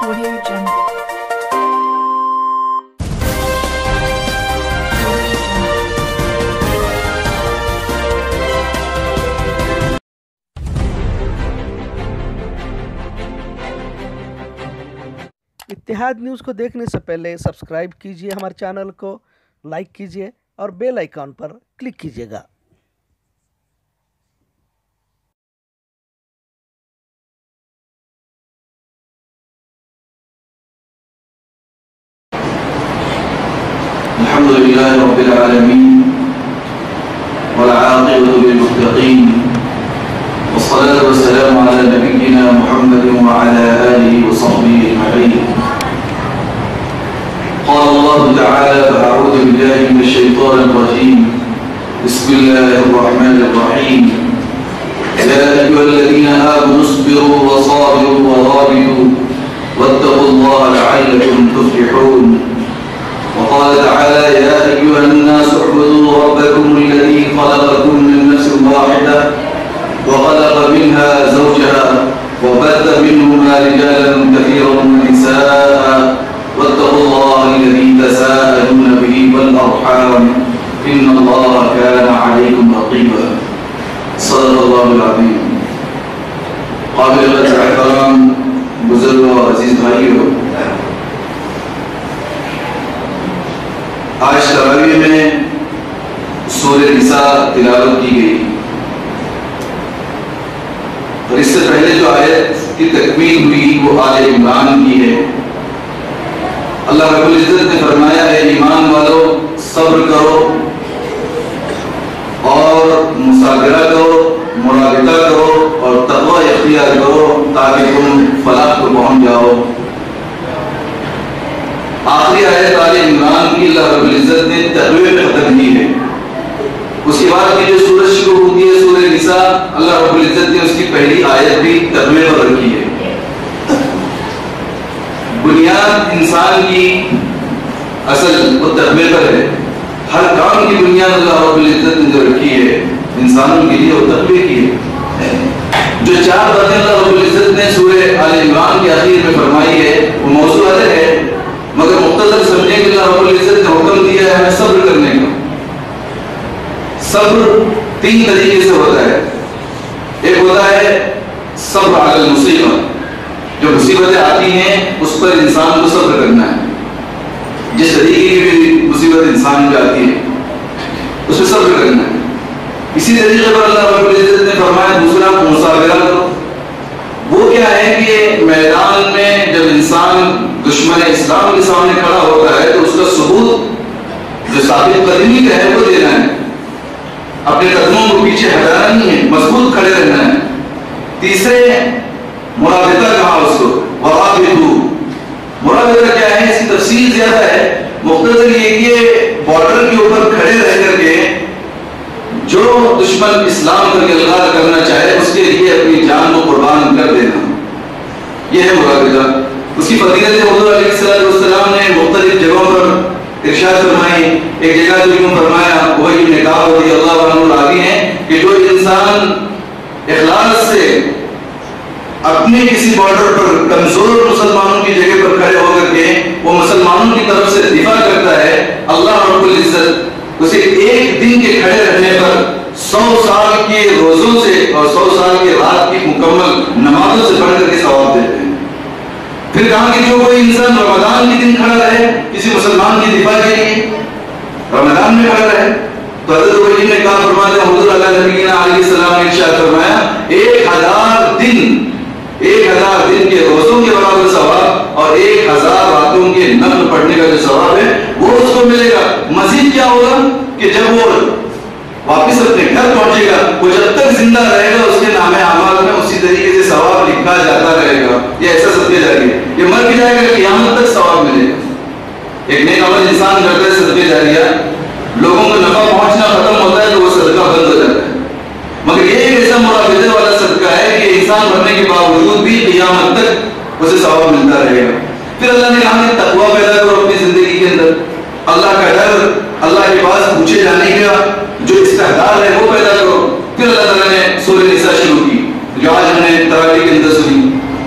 Audio Jungle. इत्तेहाद news को देखने से पहले सब्सक्राइब कीजिए हमारे चैनल को, लाइक कीजिए और बेल आइकॉन पर क्लिक कीजिएगा। अल्हम्दुलिल्लाह रब्बिल आलमीन वल आक़िबतु लिल मुत्तक़ीन वस्सलातु वस्सलामु अला नबिय्यिना मुहम्मदिन व अला आलिहि व सहबिहि अजमईन। قال الله تعالى أعوذ بالله من الشيطان الرجيم بسم الله الرحمن الرحيم يا أيها الذين آمنوا اصبروا وصابروا ورابطوا واتقوا الله لعلكم تفلحون. وقال تعالى يا أيها الناس اعبدوا ربكم الذي خلقكم من نفس واحدة وخلق منها زوجها وبث منهما رجالا كثيرا ونساء واتقوا الله الذي تساءلون به والأرحام إن الله كان عليكم رقيبا. صدق الله العظيم. قابل احترام بزرگ و عزیز بھائیو، آج تراویح میں سورہ نساء تلاوت کی گئی اور اس سے پہلے جو آیت کی تکمیل ہوئی وہ آل عمران کی ہے۔ اللہ رب العزت نے فرمایا ہے ایمان والو صبر کرو اور مصابرہ کرو، مرابطہ کرو اور تقوی اختیار کرو تاکہ تم فلاح کو پہنچ جاؤ۔ آخری آیت آل عمران کی اللہ رب العزت نے تقوی میں ختم کی ہے۔ اس کے بعد کی جو سورج شروع ہوتی ہے سورہ نساء، اللہ رب العزت نے اس کی پہلی آیت بھی تقوی پر رکھی ہے۔ بنیاد انسان کی اصل وہ تقوی پر ہے۔ ہر کام کی بنیاد اللہ رب العزت نے جو رکھی ہے انسانوں کے لیے وہ تقوی کی ہے۔ جو چار باتیں اللہ رب العزت نے سورہ آل عمران کے آخر میں فرمائی ہے وہ موضوع الگ ہے، مگر مختصر سمجھیں کہ اللہ رب العزت نے حکم دیا ہے ہمیں صبر کرنے کا۔ صبر تین طریقے سے ہوتا ہے۔ ایک ہوتا ہے صبر علی المصیبہ، جو مصیبتیں آتی ہیں اس پر انسان کو صبر کرنا ہے۔ جس طریقے کی بھی مصیبت انسان پہ آتی ہے اس پہ صبر کرنا ہے۔ اسی طریقے پر اللہ رب العزت نے فرمایا دوسرا مصابرہ کرو۔ وہ کیا ہے کہ میدان میں جب انسان دشمن اسلام کے سامنے کھڑا ہوتا ہے تو اس کا ثبوت جو ثابت قدمی کا ہے وہ دینا ہے، اپنے قدموں کو پیچھے ہٹانا نہیں ہے، مضبوط کھڑے رہنا ہے۔ تیسرے مرابطہ کہا اس کو، ورابطو۔ مرابطہ کیا ہے، اس کی تفصیل زیادہ ہے، مختصر یہ کہ بارڈر کے اوپر کھڑے رہ کر کے جو دشمن اسلام کا غلغال کرنا چاہے اس کے لیے اپنی جان کو قربان کر دینا، یہ ہے مرابطہ۔ اس کی فضیلت حضور علیہ السلام نے مختلف جگہوں پر ارشاد فرمائی۔ ایک جگہ تو یوں فرمایا، وہی بن کعب رضی اللہ عنہ راوی ہیں کہ جو انسان اخلاص سے اپنے کسی بارڈر پر کمزور مسلمانوں کی جگہ پر کھڑے ہو کر کے وہ مسلمانوں کی طرف سے دفاع کرتا ہے، اللہ رب العزت اسے ایک دن کے کھڑے رہنے پر 100 سال کے روزوں سے اور 100 سال کے رات کی مکمل نمازوں سے بڑھ کر کے ثواب دیتے ہیں۔ پھر کہا کہ جو کوئی انسان رمضان کے دن کھڑا رہے کسی مسلمان کی دفاع کے لیے، رمضان میں کھڑا رہے، تو حضرت ابی نے کہا فرماتے ہیں حضور علیہ نبینا علیہ السلام نے ارشاد فرمایا 1000 دن کے روزوں کے برابر ثواب اور 1000 راتوں کے نفل پڑھنے کا جو ثواب ہے وہ اس کو ملے گا۔ مزید کیا ہوگا کہ جب وہ واپس اپنے گھر پہنچے گا وہ جب تک زندہ رہے گا اس کے نام اعمال میں اسی طریقے سے ثواب لکھا جاتا رہے گا۔ یہ ایسا صدقہ جاریہ ہے، یہ مر بھی جائے گا قیامت تک ثواب ملے گا۔ ایک نیک عمل انسان کرتا ہے صدقہ جاریہ، لوگوں کو نفع پہنچنا ختم ہوتا ہے تو وہ صدقہ بند ہو جاتا ہے، مگر یہ ایک ایسا مرابطے والا صدقہ ہے کہ انسان مرنے کے باوجود بھی قیامت تک اسے ثواب ملتا رہے گا۔ پھر اللہ نے کہا کہ تقویٰ پیدا کرو اپنی زندگی کے اندر، اللہ کا ڈر، اللہ کے پاس پوچھے جانے کا جو استحدار ہے وہ پیدا کرو۔ پھر اللہ تعالیٰ نے سورہ نساء شروع کی جو آج ہم نے تراویح کے اندر سنی۔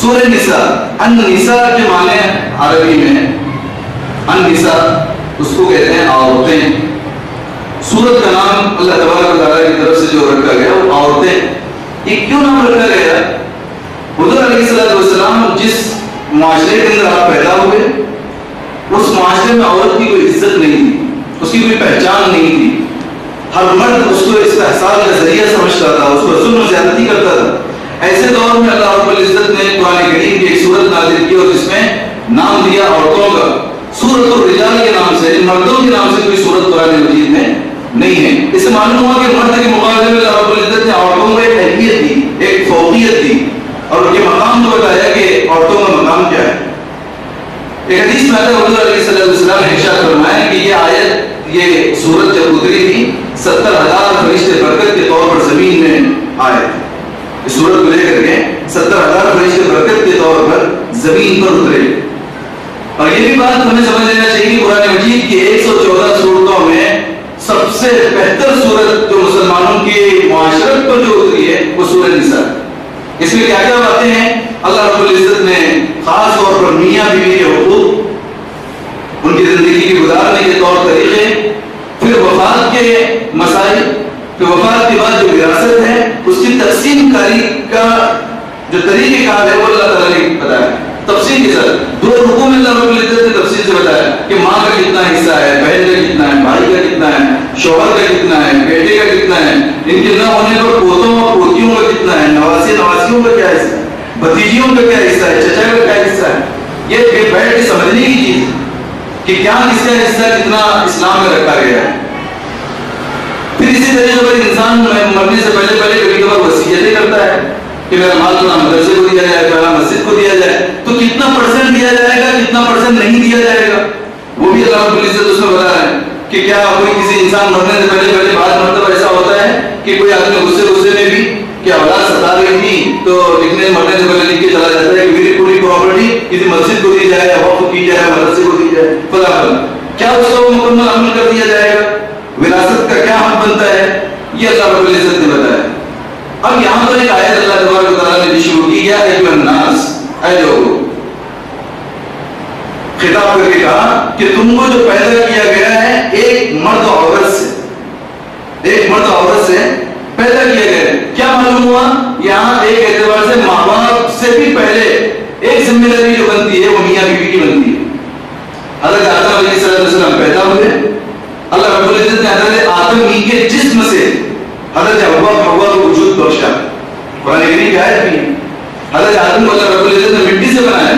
سورہ نساء، النساء کے معنی عربی میں النساء اس کو کہتے ہیں عورتیں. سورت کا نام اللہ تبارک و تعالیٰ کی طرف سے جو رکھا گیا وہ عورتیں. یہ کیوں نام رکھا گیا؟ حضور علیہ السلام جس معاشرے کے اندر آپ پیدا ہوئے اس معاشرے میں عورت کی کوئی عزت نہیں تھی، اس کی کوئی پہچان نہیں تھی. ہر مرد اس کو استحصال کا ذریعہ سمجھتا تھا، اس پر ظلم و زیادتی کرتا تھا. ایسے دور میں اللہ رب العزت نے قرآن کریم کی ایک سورت نازل کی اور جس میں نام دیا عورتوں کا، سورۃ الرجال کے نام سے. مردوں کے نام سے کوئی سورت قرآن مجید میں نہیں ہے. اس سے معلوم ہوا کہ مرد کے مقابلے میں اللہ رب العزت نے عورتوں کو ایک اہمیت دی، ایک فوقیت دی اور ان کے مقام کو بتایا کہ عورتوں کا مقام کیا ہے. ایک حدیث میں آتا ہے حضور علیہ السلام نے ارشاد فرمایا کہ یہ آیت، یہ سورت جب اتری تھی 70,000 فرشتے برکت کے طور پر زمین میں آئے. اس سورت کو لے کر کے 70,000 فرشتے برکت کے طور پر زمین پر اترے. اور یہ بھی بات ہمیں سمجھ لینا چاہیے کہ قرآن مجید کی 114 صورتوں میں سب سے بہتر صورت جو مسلمانوں کی معاشرت پر جو اتری ہے وہ سورہ نساء. اس میں کیا کیا باتیں ہیں؟ اللہ رب العزت نے خاص طور پر میاں بیوی کے حقوق، ان کی زندگی کے گزارنے کے طور طریقے، پھر وفات کے مسائل، پھر وفات کے بعد جو وراثت ہے اس کی تقسیم کاری کا جو طریقہ کار ہے وہ اللہ تعالیٰ نے بتایا تفصیل کے ساتھ. 2 رکوع میں اللہ رب العزت نے تفصیل سے بتایا کہ ماں کا کتنا حصہ ہے، بہن کا کتنا ہے، بھائی کا کتنا ہے، شوہر کا کتنا ہے، بیٹے کا کتنا ہے، ان کے نہ ہونے پر پوتوں اور پوتیوں کا کتنا ہے، نواسی نواسیوں کا کیا حصہ ہے، بھتیجیوں کا کیا حصہ ہے، چچا کا کیا حصہ ہے. یہ بیٹھ کے سمجھنے کی چیز کہ کیا کس کا حصہ کتنا اسلام میں رکھا گیا ہے. پھر اسی طریقے پر انسان مرنے سے پہلے کبھی کبھار وصیتیں کرتا ہے کہ میرا مال فلاں مدرسے کو دیا جائے، فلاں مسجد کو دیا جائے. تو کتنا پرسنٹ دیا جائے گا، کتنا پرسنٹ نہیں دیا جائے گا، وہ بھی اللہ رب العزت اس میں بتا رہا ہے. کہ کیا کوئی کسی انسان مرنے سے پہلے بعض مرتبہ ایسا ہوتا ہے کہ کوئی آدمی غصے میں بھی کہ اولاد ستا رہی تھی تو مرنے سے پہلے لکھ کے چلا جاتا ہے کہ میری پوری پراپرٹی کسی مسجد کو دی جائے، وقف کی جائے، مدرسے کو دی جائے، فلاں. کیا اس کو مکمل عمل کر دیا جائے گا؟ وراثت کا کیا حق بنتا ہے؟ یہ اللہ رب العزت نے بتایا. اب یہاں پر ایک آیت اللہ تبارک و تعالیٰ نے شروع کی، یا ایھا الناس، اے لوگوں، خطاب کر کے کہا کہ تم کو جو پیدا کیا گیا ہے ایک مرد عورت سے، ایک مرد عورت سے پیدا کیا گیا ہے. کیا معلوم ہوا؟ یہاں ایک اعتبار سے ماں باپ سے بھی پہلے ایک ذمہ داری جو بنتی ہے وہ میاں بیوی کی بنتی ہے. حضرت آدم علیہ السلام پیدا ہوئے، اللہ رب العزت نے حضرت آدم ہی کے جسم سے حضرت حوا کو وجود بخشا. قرآن کریم کی آیت بھی ہے. حضرت آدم کو اللہ رب العزت نے مٹی سے بنایا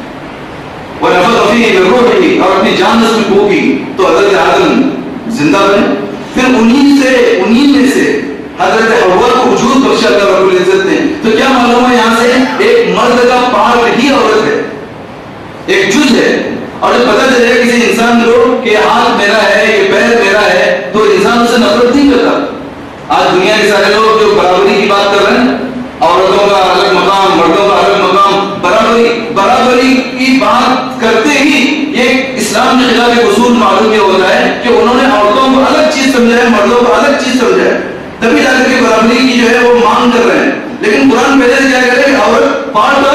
وَنَفَخَ فِيهِ مِن رُوحِهِ، اور اپنی جان اس میں پھونکی تو حضرت آدم زندہ بنے. پھر انہی میں سے حضرت حوا کو وجود بخشا اللہ رب العزت نے. تو کیا معلوم ہے یہاں سے ایک مرد کا پارٹ ہی عورت ہے، ایک جز ہے. اور جب پتہ چلے کسی انسان کو کہ ہاتھ میرا ہے، یہ پیر میرا ہے، تو انسان اسے نفرت نہیں کرتا. آج دنیا کے سارے لوگ جو برابری کی بات کر رہے ہیں، عورتوں کا الگ مقام، مردوں کا الگ مقام، برابری کی بات کرتے ہی یہ اسلام کے خلاف ایک اصول معلوم یہ ہوتا ہے کہ انہوں نے عورتوں کو الگ چیز سمجھا ہے، مردوں کو الگ چیز سمجھا ہے. تبھی جا کر کے برابری کی جو ہے وہ مانگ کر رہے ہیں. لیکن قرآن پہلے سے کیا کہہ رہے ہیں؟ عورت پارٹ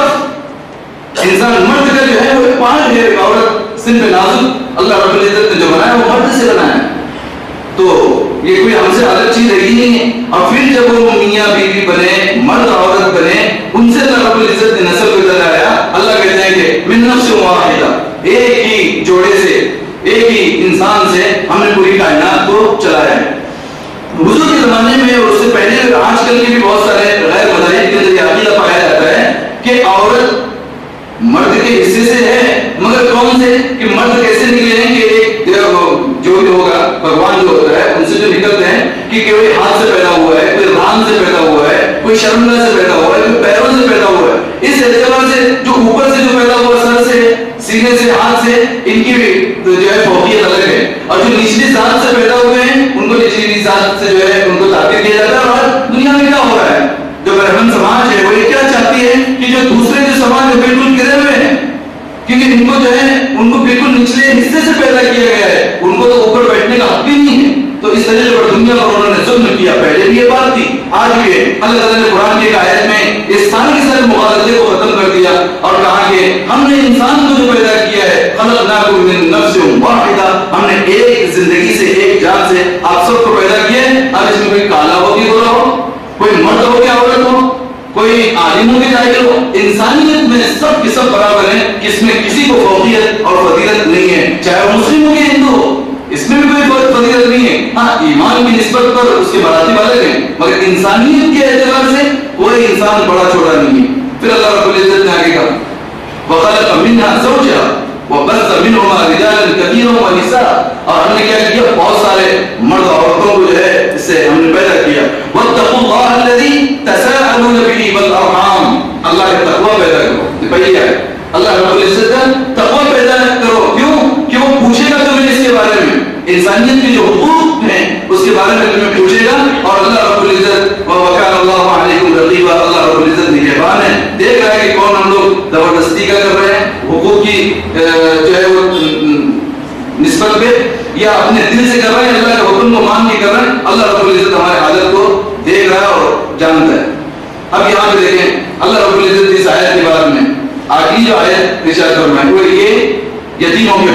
آف انسان، مرد کا جو ہے وہ ایک پارٹ ہے. عورت صرف نازک اللہ رب العزت نے جو بنایا وہ مرد سے بنایا ہے. تو یہ کوئی ہم سے الگ چیز رہی نہیں ہے. اور پھر جب وہ میاں بیوی بنے، مرد عورت بنے، ان سے اللہ رب العزت نے نسل کو چلایا. اللہ کہتے ہیں کہ من نفس واحدہ، ایک ہی جوڑے سے، ایک ہی انسان سے ہم نے پوری کائنات کو چلایا ہے. حضور کے زمانے میں اور اس سے پہلے آج کل کے بھی بہت سارے غیر مذاہب کے اندر عقیدہ پایا جاتا ہے کہ عورت مرد کے حصے سے ہے. مگر کون سے؟ کہ مرد کیسے نکلے ہیں کہ ایک جو ہوگا بھگوان جو ہوتا ہے ان سے جو نکلتے ہیں کہ کوئی ہاتھ سے پیدا ہوا ہے، کوئی ران سے پیدا ہوا ہے، کوئی شرمگاہ سے پیدا ہوا ہے، کوئی پیروں سے پیدا ہوا ہے. اس اعتبار سے جو اوپر سے جو پیدا ہوا، سر سے، سینے سے، ہاتھ سے، ان کی جو ہے فوقیت الگ ہے. اور جو نچلی ذات سے پیدا ہوئے ہیں ان کو نچلی ذات سے جو ہے ان کو تعبیر کیا جاتا ہے. اور دنیا میں کیا ہو رہا ہے؟ جو برہمن سماج ہے وہ یہ کیا چاہتی ہے کہ جو دوسرے جو سماج جو بالکل گرے ہوئے ہیں، کیونکہ ان کو جو ہے ان کو بالکل نچلے حصے سے پیدا کیا گیا ہے، ان کو تو اوپر بیٹھنے کا حق بھی نہیں ہے. تو اس طریقے پر دنیا پر انہوں نے ظلم کیا. پہلے بھی یہ بات تھی، آج بھی ہے. اللہ تعالیٰ نے قرآن کی ایک آیت میں اس سارے کے سارے مغالطے کو ختم کر دیا. کہ ہم نے انسان کو جو پیدا کیا ہے خلقناکم من نفس واحدہ، ہم نے ایک زندگی سے ایک جان سے آپ سب کو پیدا کیا ہے. اب اس میں کوئی کالا ہو کہ گورا ہو، کوئی مرد ہو کہ عورت ہو، کوئی عالم ہو کہ جاہل ہو، انسانیت میں سب کے سب برابر ہیں، اس میں کسی کو فوقیت اور فضیلت نہیں ہے، چاہے وہ مسلم ہو کہ ہندو ہو، اس میں بھی کوئی فضیلت نہیں ہے. ہاں ایمان کی نسبت پر اس کے مراتب الگ ہیں، مگر انسانیت کے اعتبار سے کوئی انسان بڑا چھوٹا نہیں ہے. پھر اللہ رب العزت نے آگے کہا وَخَلَقَ مِنْهَا زَوْجَهَا وَبَثَّ مِنْهُمَا رِجَالًا كَثِيرًا وَنِسَاءً، اور ہم نے کیا کیا، بہت سارے مرد عورتوں کو جو ہے اس سے ہم نے پیدا کیا. وَاتَّقُوا اللَّهَ الَّذِي تَسَاءَلُونَ بِهِ وَالْأَرْحَامَ، اللہ کا تقوی پیدا کرو. یہ پہلی ہے اللہ رب العزت کا تقوی پیدا کرو. کیوں کہ وہ پوچھے گا تمہیں اس کے بارے میں، انسانیت کے جو حقوق ہیں اس کے بارے میں تمہیں پوچھے گا. اور اللہ رب العزت وَكَانَ اللَّهُ عَلَيْكُمْ رَقِيبًا، اللہ رب العزت نگہبان ہے، دیکھ رہا ہے کہ کون ہم لوگ زبردستی کا کر رہے ہیں حقوق کی جو ہے وہ نسبت پہ، یا اپنے دل سے کر رہے ہیں، اللہ کے حکم کو مان کے کر رہے ہیں. اللہ رب العزت ہمارے حالت کو دیکھ رہا ہے اور جانتا ہے. اب یہاں پہ دیکھیں اللہ رب العزت اس آیت کے بعد میں آگے جو آیت ارشاد فرمائے وہ یہ یتیموں کے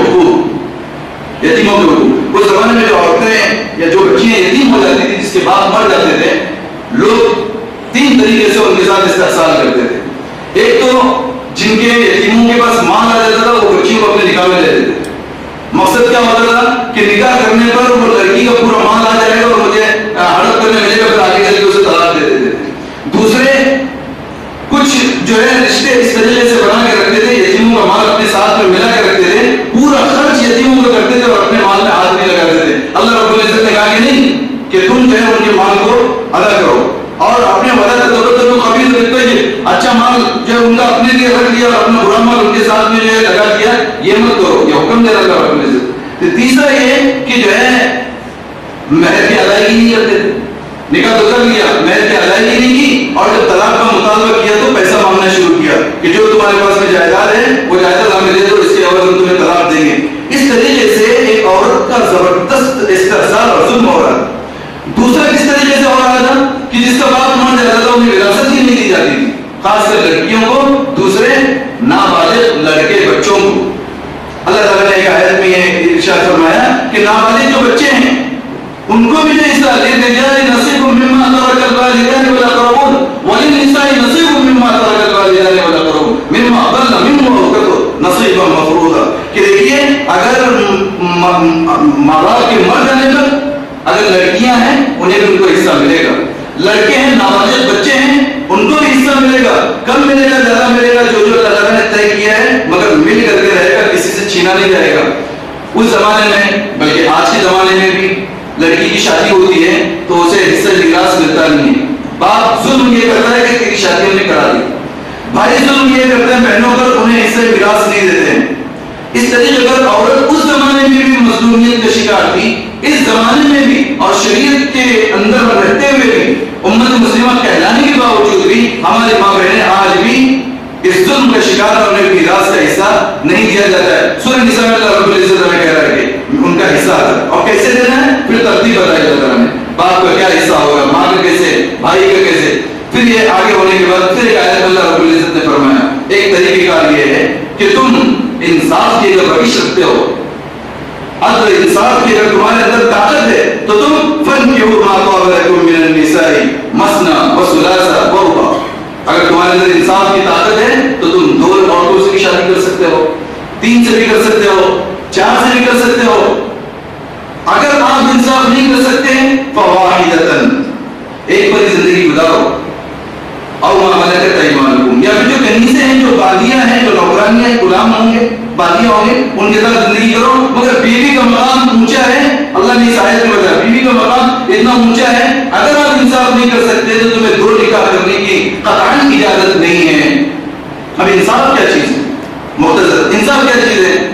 حقوق. یتیموں کے حقوق، اس زمانے میں جو عورتیں یا جو بچیاں یتیم ہو جاتی تھی، جس کے باپ مر جاتے تھے، لوگ تین طریقے سے ان کے ساتھ استحصال کرتے تھے. ایک تو جن کے یتیموں کے پاس مال آ جاتا تھا وہ بچیوں کو اپنے نکاح میں لے لیتے تھے. مقصد کیا ہوتا تھا کہ نکاح کرنے پر وہ لڑکی کا پورا مال آ جائے گا اور مجھے ہڑپ کرنے ملے گا، پھر آگے چل کے اسے طلاق دے دیتے تھے. دوسرے کچھ جو ہے رشتے اس طریقے سے بنا کے رکھتے تھے، یتیموں کا مال اپنے ساتھ میں ملا کے رکھتے تھے، پورا خرچ یتیموں کا کرتے تھے اور اپنے مال میں ہاتھ نہیں لگاتے تھے. اللہ رب العزت نے کہا کہ نہیں، کہ تم جو ہے ان کے مال کو ادا کرو اور اپنے وعدہ کا تو قبیل رکھتے ہیں، اچھا مال جو ہے ان کا اپنے لیے رکھ لیا اور اپنا برا مال ان کے ساتھ میں جو ہے لگا دیا، یہ مت کرو، یہ حکم دے رہا اللہ رب العزت. تیسرا یہ کہ جو ہے مہر کی ادائیگی نہیں کرتے تھے. نکاح تو کر لیا، مہر کی ادائیگی نہیں کی، اور جب طلاق کا مطالبہ کیا تو پیسہ مانگنا شروع کیا کہ جو تمہارے پاس میں جائیداد ہے وہ جائیداد ہمیں دے دو، اس کے عوض ہم تمہیں طلاق دیں گے. اس طریقے سے ایک عورت کا زبردست استحصال اور ظلم ہو رہا. دوسرا کس طریقے سے ہو رہا تھا کہ جس کا باپ مر جاتا تھا انہیں وراثت ہی نہیں دی جاتی تھی، خاص کر لڑکیوں کو، دوسرے نابالغ لڑکے بچوں کو. اللہ تعالیٰ نے ایک آیت میں یہ ارشاد فرمایا کہ نابالغ جو بچے ہیں ان کو بھی جو حصہ للرجال نصیب مما ترک الوالدان والاقربون وللنساء نصیب مما ترک الوالدان والاقربون مما ضل منه او كثر نصیبا مفروضا. کہ دیکھیے اگر ماں باپ کے مر جانے پر اگر لڑکیاں ہیں انہیں بھی ان کو حصہ ملے گا، لڑکے ہیں نابالغ بچے ہیں ان کو بھی حصہ ملے گا، کم ملے گا زیادہ ملے گا، جو جو اللہ تعالیٰ نے طے کیا ہے، مگر مل کر کے رہے گا، کسی سے چھینا نہیں جائے گا. اس زمانے میں بلکہ آج کے زمانے میں بھی لڑکی کی شادی ہوتی ہے تو اسے حصہ میراث ملتا نہیں ہے. باپ ظلم یہ کرتا ہے کہ تیری شادی انہیں کرا دی، بھائی ظلم یہ کرتے ہیں بہنوں پر، انہیں حصہ میراث نہیں دیتے ہیں. اس طریقے پر عورت اس زمانے میں بھی مظلومیت کا شکار تھی، اس زمانے میں بھی، اور شریعت کے اندر رہتے ہوئے بھی، امت مسلمہ کہلانے کے باوجود بھی ہمارے ماں بہنیں آج بھی اس ظلم کا شکار اور انہیں میراث کا حصہ نہیں دیا جاتا ہے. سورہ نساء میں اللہ رب العزت ہمیں کہہ رہا ہے کہ ان کا حصہ ہے اور کیسے دینا ہے، پھر ترتیب بتائی اللہ تعالیٰ نے، باپ کا کیا حصہ ہوگا، ماں کا کیسے، بھائی کا کیسے. پھر یہ آگے ہونے کے بعد پھر ایک آیت اللہ رب العزت نے فرمایا، ایک طریقہ کار یہ ہے کہ تم انصاف کی اگر روش رکھتے ہو، عدل انصاف کی اگر تمہارے اندر طاقت ہے تو تم فَانْكِحُوا مَا طَابَ لَكُم مِّنَ النِّسَاءِ مَثْنَىٰ وَثُلَاثَ وَرُبَاعَ. اگر تمہارے اندر انصاف کی طاقت ہے تو تم دو عورتوں سے بھی شادی کر سکتے ہو، تین سے بھی کر سکتے ہو، چار سے بھی کر سکتے ہو. اگر آپ انصاف نہیں کر سکتے فواحدۃ، ایک پر زندگی گزارو، اور مَا مَلَكَتْ أَيْمَانُكُمْ، یا پھر جو کنیزیں ہیں، جو باندیاں ہیں، جو نوکرانیاں ہیں، غلام ہوں گے، باندیاں ہوں گے، ان کے ساتھ زندگی کرو. مگر بیوی کا مقام اونچا ہے، اللہ نے اس آیت میں بتایا بیوی کا مقام اتنا اونچا ہے، اگر آپ انصاف نہیں کر سکتے تو تمہیں دو نکاح کرنے کی قطعاً اجازت نہیں ہے. اب انصاف کیا چیز ہے، مختصر انصاف کیا چیز ہے.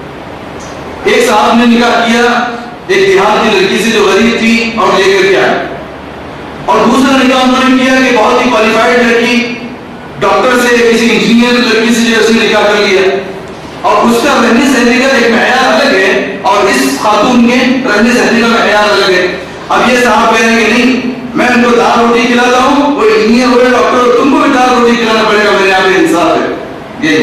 ایک صاحب نے نکاح کیا ایک دیہات کی لڑکی سے جو غریب تھی اور لے کر کے آیا، اور دوسرا نکاح انہوں نے کیا کہ بہت ہی کوالیفائڈ لڑکی، ڈاکٹر سے، کسی انجینئر لڑکی سے جو اس نے نکاح کر لیا، اور اس کا رہنے سہنے کا ایک معیار الگ ہے اور اس خاتون کے رہنے سہنے کا معیار الگ ہے. اب یہ صاحب کہہ رہے ہیں کہ نہیں، میں ان کو دال روٹی کھلاتا ہوں، وہ انجینئر ہو رہے ڈاکٹر، تم کو بھی دال روٹی کھلانا پڑے گا، میرے یہاں پہ انصاف ہے. یہ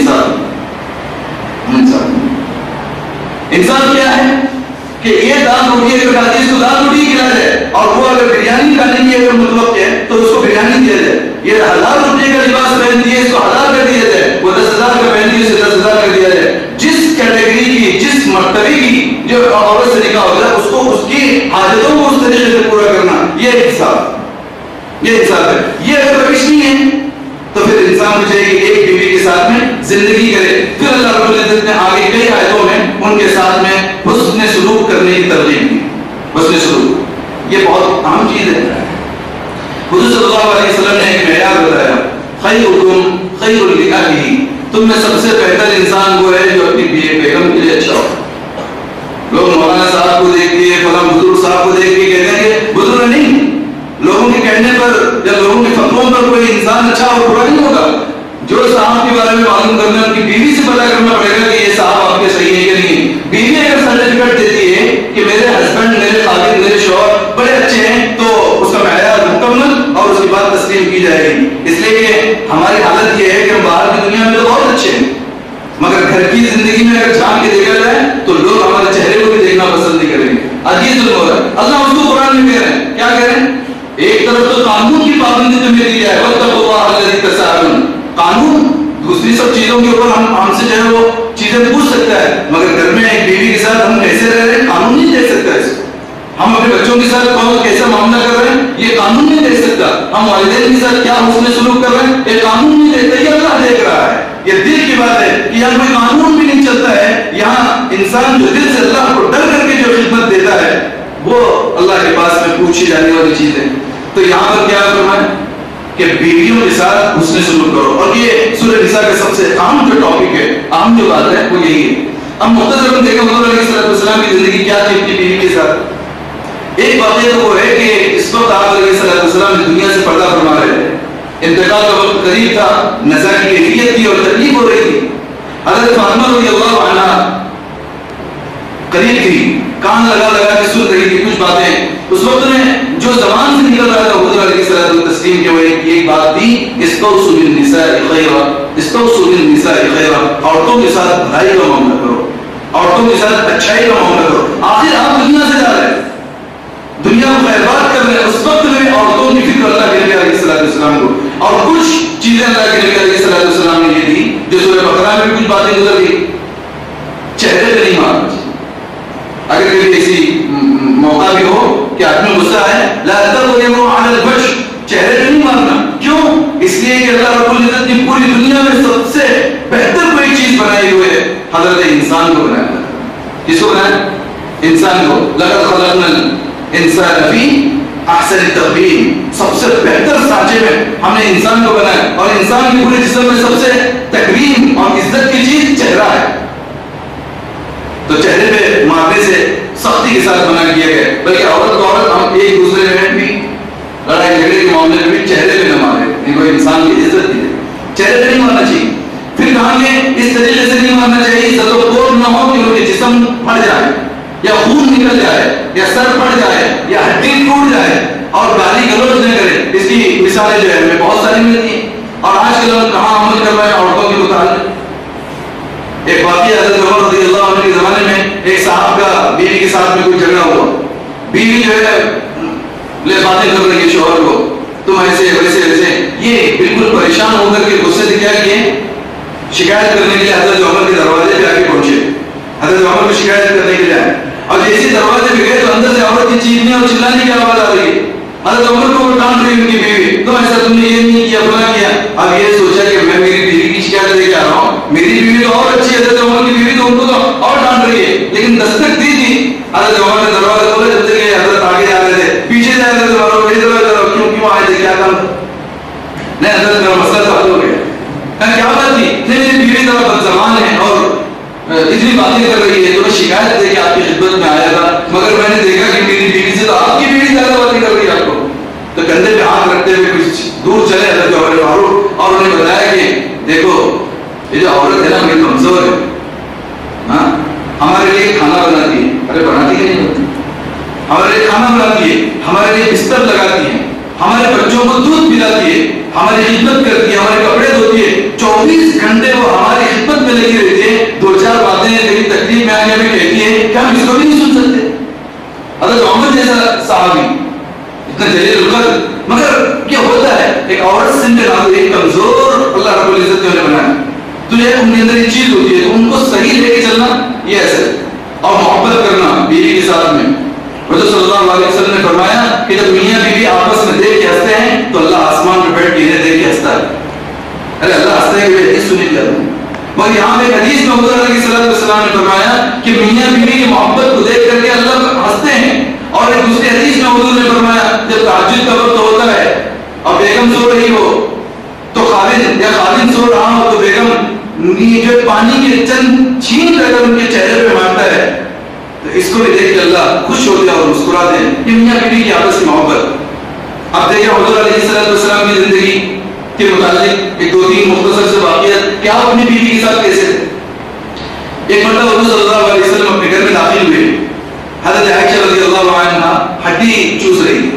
انسان کیا ہے کہ یہ دال روٹی اگر کھاتی ہے اس کو دال روٹی کھلایا جائے، اور وہ اگر بریانی کھانے کی اگر مطلب ہے تو اس کو بریانی دیا جائے. یہ 1000 روپے کا لباس پہنتی ہے اس کو 1000 کر دیا جائے، وہ 10,000 کا پہنتی ہے اسے 10,000 کر دیا جائے. جس کیٹیگری کی جس مرتبے کی جو عورت سے نکاح ہوتا ہے اس کو اس کی حاجتوں کو اس طریقے سے پورا کرنا، یہ حساب ہے. یہ اگر روش نہیں ہے تو پھر انسان کو چاہیے کہ ایک بیوی کے ساتھ میں زندگی کرے. پھر اللہ رب العزت نے آگے کئی آیتوں میں ان کے ساتھ میں حسن سلوک کرنے کی ترغیب دی. حسن سلوک یہ بہت اہم چیز ہے. حضور صلی اللہ علیہ وسلم نے ایک معیار بتایا، خیرکم خیر لأہلہ، تم میں سب سے بہتر انسان وہ ہے جو اپنی بیگم کے لیے اچھا ہو. لوگ مولانا صاحب کو دیکھ کے فلاں بزرگ صاحب کو دیکھ کے کہتے ہیں کہ بزرگ نہیں، لوگوں کے کہنے پر یا لوگوں کے فتووں پر کوئی انسان اچھا اور برا نہیں ہوگا. جو صاحب کے بارے میں معلوم کرنا ان کی بیوی سے پتہ کرنا پڑے گا کہ یہ صاحب آپ کے صحیح ہے کہ نہیں. بیوی اگر سرٹیفکیٹ دیتی ہے کہ میرے ہسبینڈ میرے خاطر میرے شوہر بڑے اچھے ہیں تو اس کا معیار مکمل اور اس کی بات تسلیم کی جائے گی. اس لیے کہ ہماری حالت یہ ہے کہ ہم باہر کی دنیا میں تو بہت اچھے ہیں مگر گھر کی زندگی میں اگر جھانک کے دیکھا جائے تو لوگ ہمارے چہرے کو بھی دیکھنا پسند نہیں کریں گے. عجیب ظلم ہو رہا ہے. اللہ اس کو قرآن میں کہہ رہے ہیں، کیا کہہ رہے ہیں؟ ایک طرف تو قانون کی پابندی تمہیں دی جائے، واتقوا اللہ الذی تساءلون، قانون دوسری سب چیزوں کے اوپر ہم سے جو ہے وہ چیزیں پوچھ سکتا ہے، مگر گھر میں ایک بیوی کے ساتھ ہم کیسے رہ رہے ہیں قانون نہیں دے سکتا. اس ہم اپنے بچوں کے ساتھ کیسا معاملہ کر رہے ہیں یہ قانون نہیں دے سکتا. ہم والدین کے ساتھ کیا حسن سلوک کر رہے ہیں یہ قانون نہیں دیتا، یہ اللہ دیکھ رہا ہے. یہ دل کی بات ہے کہ یہاں کوئی قانون بھی نہیں چلتا ہے. یہاں انسان جو دل سے اللہ کو ڈر کر کے جو خدمت دیتا ہے وہ اللہ کے پاس میں پوچھی جانے والی چیز ہے. تو یہاں پر کیا فرمایا کہ بیویوں کے ساتھ حسن سلوک کرو. اور یہ سورہ نساء کا سب سے اہم جو ٹاپک ہے، اہم جو بات ہے وہ یہی ہے. ہم مختصراً دیکھیں حضور علیہ السلام کی زندگی کیا تھی اپنی بیوی کے ساتھ. ایک واقعہ تو وہ ہے کہ اس وقت آپ علیہ السلام دنیا سے پردہ فرما رہے تھے. انتقال کا وقت قریب تھا، نزا کی کیفیت تھی اور تکلیف ہو رہی تھی. حضرت فاطمہ رضی اللہ عنہا قریب تھی، کان لگا کے سن رہی تھی کچھ باتیں. اس وقت میں جو زبان سے نکل رہا تھا حضور علیہ السلام کے وہ ایک بات تھی، استوصوا بالنساء خیرا، استوصوا بالنساء خیرا، عورتوں کے ساتھ بھلائی کا معاملہ کرو، عورتوں کے ساتھ اچھائی کا معاملہ کرو. آخر آپ دنیا سے جا رہے ہیں، دنیا کو خیرات کر رہے ہیں. اس وقت میں عورتوں کی فکر اللہ کے نبی علیہ السلام کو اور کچھ چیزیں اللہ کے نبی علیہ السلام نے یہ دی جو سورہ بقرہ میں کچھ باتیں گزر گئی. چہرے پہ نہیں مارنا. اگر کبھی ایسی موقع بھی ہو کہ آدمی غصہ ہے، لا تضربوا علی الوجه، چہرے پہ نہیں مارنا. کیوں؟ اس لیے کہ اللہ رب العزت نے پوری دنیا میں سب سے بہتر کوئی چیز بنائی ہوئی ہے، حضرت انسان کو بنایا. کس کو بنایا؟ انسان کو. لقد خلقنا الانسان فی احسن تقویم، سب سے بہتر سانچے میں ہم نے انسان کو بنایا. اور انسان کے پورے جسم میں سب سے تکریم اور عزت کی چیز چہرہ ہے. تو چہرے پہ مارنے سے سختی کے ساتھ منع کیا گیا، بلکہ عورت کو عورت ہم ایک دوسرے میں بھی لڑائی جھگڑے کے معاملے میں بھی چہرے پہ نہ مارے. ان کو انسان کی عزت دی ہے، چہرے پہ نہیں مارنا چاہیے. پھر کہا کہ اس طریقے سے نہیں مارنا چاہیے زد و کوب نہ ہو کہ ان کے جسم پھٹ جائے یا خون نکل جائے یا سر پھٹ جائے یا ہڈی ٹوٹ جائے اور گالی گلوچ نہ کرے. اس کی مثالیں جو ہے ہمیں بہت ساری ملتی ہیں. اور آج کل ہم کہاں عمل کر رہے ہیں عورتوں کے متعلق. ایک واقعہ حضرت عمر رضی اللہ عنہ کے زمانے میں ایک صاحب کا بیوی کے ساتھ میں کوئی جھگڑا ہوا. بیوی جو ہے لے باتیں کر رہی ہے شوہر کو، تم ایسے ویسے ویسے. یہ بالکل پریشان ہو کر کے غصے سے کیا کیے، شکایت کرنے کے لیے حضرت عمر کے دروازے پہ آ کے پہنچے. حضرت عمر کو شکایت کرنے کے لیے آئے اور جیسے دروازے پہ گئے تو اندر سے عورت کی چیخنے اور چلانے کی آواز آ رہی ہے. حضرت عمر کو ڈانٹ رہی ان کی بیوی، تم ایسا تم نے یہ نہیں کیا فلاں کیا. اب یہ سوچا کہ میں میری بیوی کی شکایت لے کے آ رہا ہوں، میری بیوی تو اور اچھی ہے، حضرت عمر کی بیوی تو ان کو تو اور ڈانٹ رہی ہے. لیکن دستک دی تھی. حضرت عمر نے دروازہ کھولا، جب تک حضرت آگے جا رہے تھے پیچھے جا رہے تھے. کیوں آئے تھے، کیا کام تھا؟ نہیں حضرت میرا مسئلہ تو حل ہو گیا. کیا بات تھی؟ میری بیوی ذرا بدزبان ہے اور اتنی باتیں کر رہی ہے تو میں شکایت دے کے آپ کی خدمت میں آیا تھا، مگر میں نے دیکھا کہ میری بیوی سے تو آپ کی بیوی زیادہ باتیں کر رہی ہے آپ کو. تو کندھے پہ ہاتھ رکھتے ہوئے کچھ دور چلے حضرت عمر فاروق اور انہیں بتایا کہ دیکھو یہ جو عورت ہے نا بڑی کمزور ہے، ہاں ہمارے لیے کھانا بناتی ہے. ارے بناتی ہے نہیں بناتی، ہمارے لیے کھانا بناتی ہے، ہمارے لیے بستر لگاتی ہے، ہمارے بچوں کو دودھ پلاتی ہے، ہماری خدمت کرتی ہے، ہمارے کپڑے دھوتی ہے. 24 گھنٹے وہ ہمارے اتنا جلیل القدر، مگر یہ ہوتا ہے ایک عورت سے ایک کمزور اللہ رب العزت نے انہیں بنایا، تو یہ ان کے اندر یہ چیز ہوتی ہے، تو ان کو صحیح لے کے چلنا یہ ایسے، اور محبت کرنا بیوی کے ساتھ میں۔ حضرت صلی اللہ علیہ وسلم نے فرمایا کہ جب میاں بیوی آپس میں دیکھ کے ہنستے ہیں تو اللہ آسمان پہ بیٹھ کے انہیں دیکھ کے ہنستا ہے۔ ارے اللہ ہنستے ہیں کہ حدیث سنی کیا تم، مگر یہاں پہ ایک حدیث میں حضور علیہ السلام نے فرمایا کہ میاں بیوی کی محبت کو دیکھ کر کے اللہ ہنستے ہیں، اور ایک دوسری حدیث میں حضور نے فرمایا جب تہجد کا وقت ہوتا ہے اور بیگم سو رہی ہو تو خالد یا خالد سو رہا ہو تو بیگم جو پانی کے چند چھین کر ان کے چہرے پہ مارتا ہے، تو اس کو بھی دیکھ کے اللہ خوش ہوتے ہیں اور مسکراتے ہیں۔ یہ میاں بیوی کی آپس کی محبت۔ اب دیکھیں حضور علیہ السلام کی زندگی کے متعلق ایک دو تین مختصر سے واقعات کہ آپ اپنی بیوی کے ساتھ کیسے تھے۔ ایک مرتبہ حضور صلی اللہ علیہ وسلم اپنے گھر میں داخل ہوئے، حضرت عائشہ رضی اللہ عنہا ہڈی چوس رہی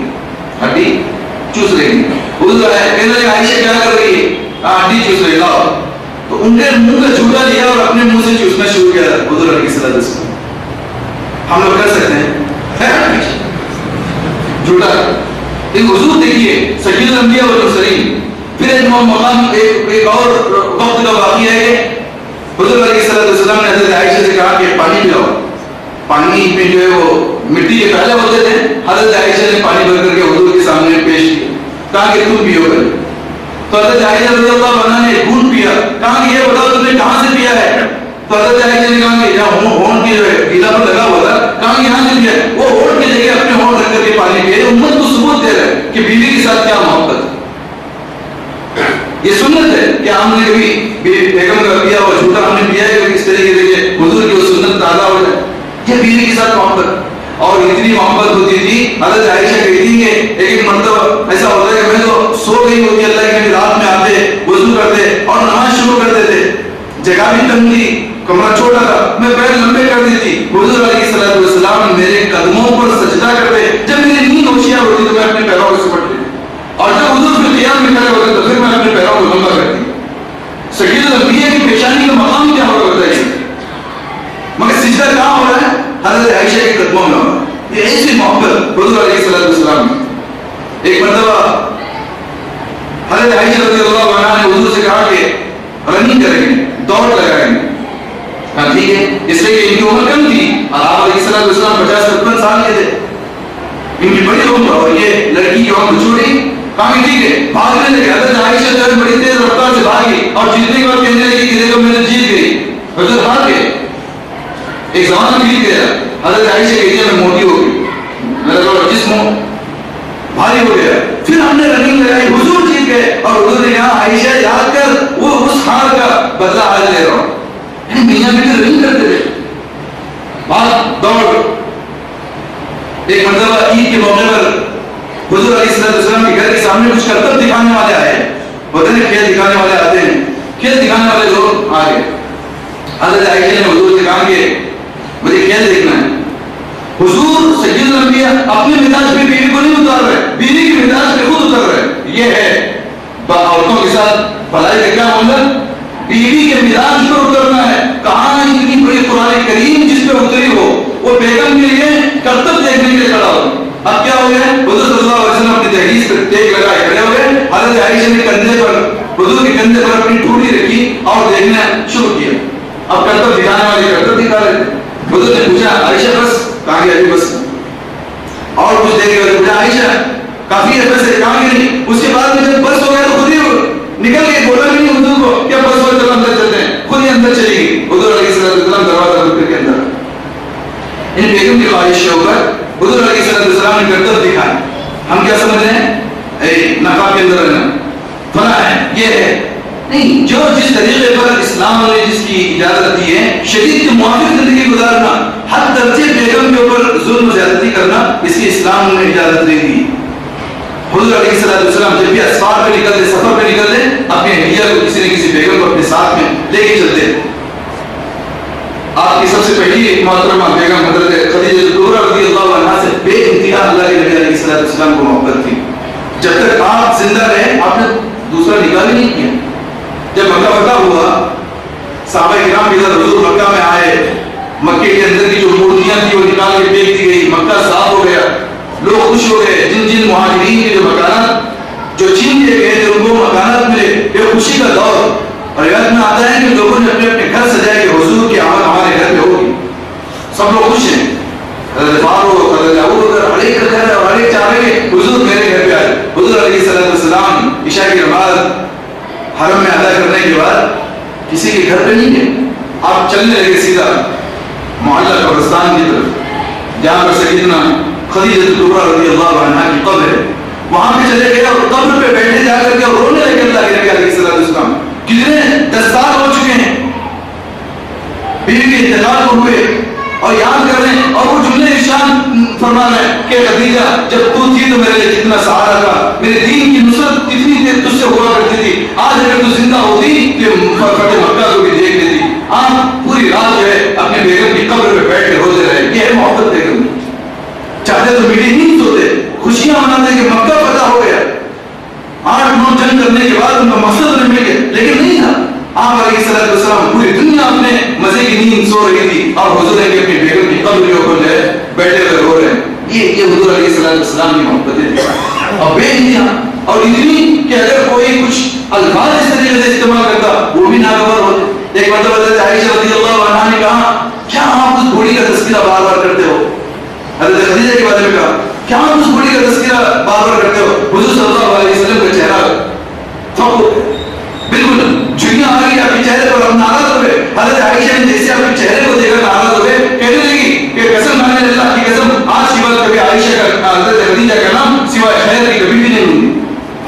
حضور کہنے لگے عائشہ کیا کر رہی ہے؟ ہڈی چوس رہی، لاؤ۔ تو ان کے منہ کا جھوٹا لیا اور اپنے منہ سے چوسنا شروع کیا حضور علیہ السلام۔ ہم لوگ کر سکتے ہیں جھوٹا، لیکن حضور دیکھیے سید الانبیاء والمرسلین۔ پھر ایک مقام ایک اور وقت کا واقعہ ہے کہ حضور علیہ السلام نے حضرت عائشہ سے کہا کہ پانی پلاؤ۔ پانی میں جو ہے وہ مٹی کے پہلے ہوتے تھے، حضرت عائشہ نے پانی بھر کر کے حضور کے سامنے پیش کیا، کہا کہ تم پیو کر۔ تو حضرت عائشہ رضی اللہ عنہا نے گھونٹ پیا، کہا کہ یہ بتاؤ تم نے کہاں سے پیا ہے؟ تو حضرت عائشہ نے کہا کہ یہاں ہونٹ کی جو ہے گیلا پر لگا ہوا تھا، کہا کہ یہاں سے پیا۔ وہ ہونٹ کی جگہ اپنے ہونٹ رکھ کر کے پانی پیے، امت کو ثبوت دے رہے کہ بیوی کے ساتھ کیا محبت ہے۔ یہ سنت ہے کہ ہم نے کبھی بیگم کا پیا اور جھوٹا ہم نے پیا ہے کہ اس طریقے سے حضور کی وہ سنت تازہ ہو جائے۔ یہ بیوی کے ساتھ محبت، اور اتنی محبت ہوتی تھی حضرت عائشہ کہتی ہے ایک مرتبہ ایسا ہوتا ہے کہ میں تو سو گئی ہوتی، اللہ کے رات میں آتے وضو کرتے اور نماز شروع کر دیتے، جگہ بھی تنگ تھی، کمرہ چھوٹا تھا، میں پیر لمبے کر دی تھی، حضور علیہ السلام میرے قدموں پر سجدہ کرتے، جب میری نیند ہوشیار ہوتی تو میں اپنے پیروں کو سپٹ لیتی، اور جب حضور پھر قیام میں کھڑے ہوتے تو پھر میں اپنے پیروں کو لمبا کرتی۔ سید الانبیاء کی پیشانی کا مقام کیا ہوگا بتائیے، مگر سجدہ کہاں ہو رہا ہے؟ حضرت عائشہ کے قدموں میں ہو رہا ہے۔ یہ ایسی محبت حضور علیہ السلام نے۔ ایک مرتبہ حضرت عائشہ رضی اللہ عنہا نے حضور سے کہا کہ رننگ کریں گے، دوڑ لگائیں گے۔ ہاں ٹھیک ہے، اس لیے کہ ان کی عمر کم تھی اور آپ علیہ السلام 50-55 سال کے تھے، ان کی بڑی عمر اور یہ لڑکی کی عمر چھوٹی، کہا کہ ٹھیک ہے بھاگنے لگے۔ حضرت عائشہ جو ہے بڑی تیز رفتار سے بھاگی اور جیتنے کے بعد کہنے لگی کہ دیکھو میں نے جیت گئی، حضرت ہار گئے۔ ایک زمانہ بیت گیا، حضرت عائشہ کہتی ہے میں موٹی ہو گئی، میرا جسم بھاری ہو گیا، پھر ہم نے رننگ لگائی، حضور جیت گئے، اور حضور نے کہا عائشہ یاد کر وہ اس ہار کا بدلہ آج لے رہا ہوں۔ میاں بیوی رننگ کرتے تھے، بھاگ دوڑ۔ ایک مرتبہ عید کے موقع پر حضور علیہ السلام کے گھر کے سامنے کچھ کرتب دکھانے والے آئے، ہوتے ہیں کھیل دکھانے والے آتے ہیں، کھیل دکھانے والے لوگ آ گئے۔ حضرت عائشہ نے حضور سے کہا کہ مجھے کھیل دیکھنا ہے۔ حضور سید الانبیاء اپنے مزاج پہ بیوی کو نہیں اتار رہے، بیوی کے مزاج پہ خود اتر رہے۔ یہ ہے عورتوں کے ساتھ بھلائی کا کیا معاملہ، بیوی کے مزاج پر اترنا ہے۔ کہاں اتنی بڑی قرآن کریم جس پہ اتری ہو وہ بیگم کے لیے کرتب دیکھنے کے لیے کھڑا ہو۔ اب کیا ہو گیا، حضور صلی اللہ علیہ وسلم اپنی دہلیز پر ٹیک لگائے کھڑے ہو گئے، حضرت عائشہ نے کندھے پر حضور کے کندھے پر اپنی ٹھوڑی رکھی اور دیکھنا شروع کیا۔ اب کرتب دکھانے والے کرتب دکھا رہے تھے۔ حضور نے پوچھا عائشہ بس، کہا کہ ابھی بس، اور کچھ دیر کے بعد پوچھا عائشہ کافی ہے بس ہے، کہا کہ نہیں۔ اس کے بعد میں جب بس ہو گیا تو خود ہی نکل کے بولا بھی نہیں حضور کو کیا بس ہو چلو اندر چلتے ہیں، خود ہی اندر چلی گئی۔ حضور علیہ السلام دروازہ بند کر کے اندر، ان بیگم کی خواہش کے اوپر حضور علیہ السلام نے کرتب دکھائے۔ ہم کیا سمجھ رہے ہیں، نقاب کے اندر رہنا فنا ہے، یہ ہے نہیں، جو جس طریقے پر اسلام نے جس کی اجازت دی ہے شدید کے موافق زندگی گزارنا، ہر درجے بیگم کے اوپر ظلم و زیادتی کرنا، اس کی اسلام نے اجازت نہیں دی۔ حضور علیہ السلام جب بھی اسفار پہ نکلتے، سفر پہ نکلتے، اپنے اہلیہ کو کسی نہ کسی بیگم کو اپنے ساتھ میں لے کے چلتے۔ آپ کی سب سے پہلی محترمہ بیگم حضرت خدیجہ کبریٰ رضی اللہ عنہا سے بے انتہا اللہ کے نبی علیہ السلام کو محبت تھی۔ جب تک آپ زندہ رہے آپ نے دوسرا نکاح نہیں کیا۔ جب مکہ فتح ہوا، صحابہ کرام کے ساتھ حضور مکہ میں آئے، مکے کے اندر کی جو مورتیاں تھی وہ نکال کے پھینک دی گئی، مکہ صاف ہو گیا، لوگ خوش ہو گئے. جن جن مہاجرین کے جو مکانات جو چھین لیے گئے تھے ان کو مکانات ملے. یہ خوشی کا دور. اور روایت میں آتا ہے کہ لوگوں نے اپنے اپنے گھر سجائے کہ حضور کی آمد ہمارے گھر میں ہوگی. سب لوگ خوش ہیں. حضرت فاروق، حضرت ابوبکر، ہر ایک کا گھر ہے اور ہر ایک چاہ رہے کہ حضور میرے گھر پہ آئے. حضور علیہ السلام عشاء کی نماز حرم میں ادا کرنے کے بعد کسی کے گھر پہ نہیں گئے. آپ چلنے لگے سیدھا معلّہ قبرستان کی طرف جہاں پر سیدنا خدیجہ کبریٰ رضی اللہ عنہا کی قبر ہے. وہاں پہ چلے گئے اور قبر پہ بیٹھے جا کر کے اور رونے لگے اللہ کے نبی علیہ السلام. کتنے 10 سال ہو چکے ہیں بیوی کے انتقال کو ہوئے اور یاد کر رہے ہیں اور وہ جملے ارشاد فرما رہے ہیں کہ خدیجہ جب تو تھی تو میرے لیے کتنا سہارا تھا، میرے دین کی نصرت کتنی دیر تجھ سے ہوا کرتی تھی. آج اگر تو زندہ ہوتی تو فتح مکہ کو بھی دیکھ لیتی. آپ پوری رات جو ہے اپنے بیگم کی قبر پہ بیٹھ کے روتے رہے. یہ ہے محبت بیگم. چاہتے تو میری نہیں سوتے، خوشیاں مناتے کہ مکہ فتح ہو گیا. 8-9 جنگ کرنے کے بعد ان کا مقصد نہیں مل گیا لیکن نہیں تھا. آپ علیہ السلام پوری دنیا اپنے مزے کی نیند سو رہی تھی اور حضور کے اپنی بیگم کی قبر کے اوپر جو ہے بیٹھے ہوئے رو رہے ہیں. یہ حضور علیہ السلام کی محبتیں تھی اور بے انتہا اور اتنی کہ اگر کوئی کچھ الفاظ اس طریقے سے استعمال کرتا وہ بھی ناگوار ہوتے. ایک مرتبہ حضرت عائشہ رضی اللہ عنہا نے کہا کیا آپ اس بوڑھی کا تذکرہ بار بار کرتے ہو؟ حضرت خدیجہ کے بارے میں کہا کیا آپ اس بوڑھی کا تذکرہ بار بار کرتے ہو؟ حضور صلی اللہ علیہ وسلم کا چہرہ بالکل جھریاں آ گئی آپ کے چہرے پر. ہم ناراض ہو گئے. حضرت عائشہ نے جیسے آپ کے چہرے کو دیکھ کر ناراض ہو گئے. کہنے لگی کہ قسم کھانے اللہ کی قسم آج کے بعد کبھی عائشہ کا حضرت خدیجہ کا نام سوائے خیر کی کبھی بھی نہیں لوں گی.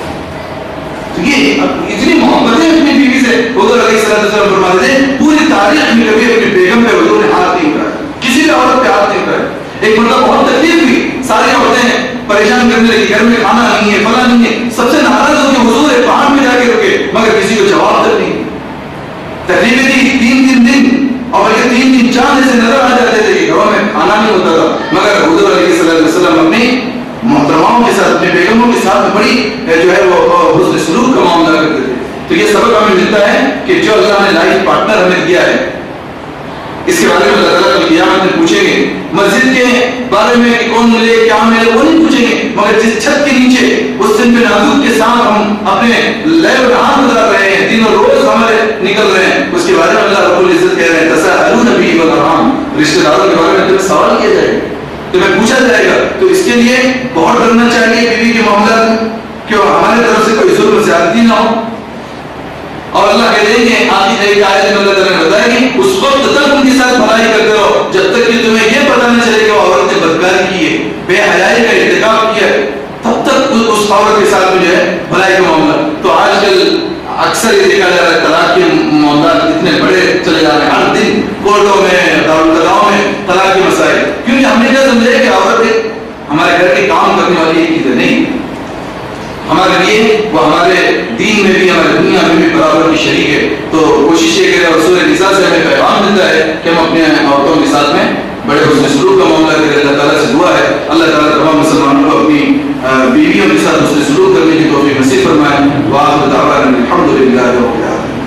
یہ اتنی محبتیں اپنی بیوی سے حضور علیہ السلام فرماتے تھے پوری تاریخ میں کبھی اپنی بیگم پہ حضور نے ہاتھ نہیں اٹھایا، کسی بھی عورت پہ ہاتھ نہیں اٹھایا. ایک مرتبہ بہت تکلیف ہوئی، ساری عورتیں پریشان کرنے لگی گھر میں کھانا نہیں ہے فلاں نہیں ہے. سب سے ناراض ہو کے حضور ایک پہاڑ میں جا کے رکے مگر کسی کو جواب تک نہیں. تقریباً تھی 3 دن اور بلکہ 3 دن چاند ایسے نظر آ جاتے تھے کہ گھروں میں کھانا نہیں ہوتا تھا مگر حضور علیہ السلام اپنی محترماؤں کے ساتھ اپنے بیگموں کے ساتھ بڑی جو ہے وہ حسن سلوک کا معاملہ کرتے تھے. تو یہ سبق ہمیں ملتا ہے کہ جو اللہ نے لائف پارٹنر ہمیں دیا ہے اس کے بارے میں اللہ تعالیٰ کی قیامت میں پوچھیں گے. مسجد کے بارے میں کہ کون ملے کیا ملے وہ نہیں پوچھیں گے مگر جس چھت کے نیچے اس دن پہ نازک کے ساتھ ہم اپنے لیل نہار گزار رہے ہیں، دن اور روز ہمارے نکل رہے ہیں، اس کے بارے میں اللہ رب العزت کہہ رہے ہیں تساءلون به والارحام. رشتہ داروں کے بارے میں تمہیں سوال کیا جائے گا، تمہیں پوچھا جائے گا. تو اس کے لیے بہت ڈرنا چاہیے بیوی کے معاملات میں کہ ہمارے طرف سے کوئی ظلم زیادتی نہ ہو. اور اللہ کہتے ہیں کہ آج ایک آیت میں اللہ تعالیٰ نے بتایا کہ اس وقت تک ان کے ساتھ بھلائی کرتے رہو جب تک کہ تمہیں یہ پتہ نہ چلے کہ وہ عورت نے بدکاری کی ہے، بے حیائی کا ارتکاب کیا ہے، تب تک اس عورت کے ساتھ میں جو ہے بھلائی کا معاملہ. تو آج کل اکثر یہ دیکھا جا رہا ہے طلاق کے معاملات اتنے بڑے چلے جا رہے ہیں. ہر دن کورٹوں میں دارالقضاؤں میں طلاق کے مسائل، کیونکہ ہم نے کیا سمجھا کہ عورت ہمارے گھر کے کام کرنے والی ایک چیز نہیں، ہمارے لیے وہ ہمارے دین میں بھی ہمارے دنیا میں بھی برابر کی شریک ہے. تو کوشش یہ کریں اور سورہ نساء سے ہمیں پیغام ملتا ہے کہ ہم اپنے عورتوں کے ساتھ میں بڑے حسن سلوک کا معاملہ کریں. اللہ تعالیٰ سے دعا ہے اللہ تعالیٰ تمام مسلمانوں کو اپنی بیویوں کے ساتھ حسن سلوک کرنے کی توفیق نصیب فرمائے. وآخر دعوانا الحمدللہ رب العالمین.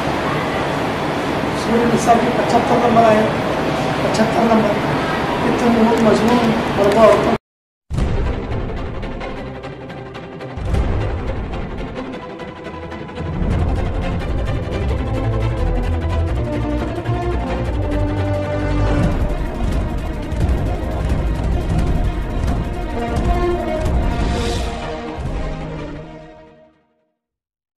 سورہ نساء کی 75 نمبر ہے. 75 نمبر اتنے مضمون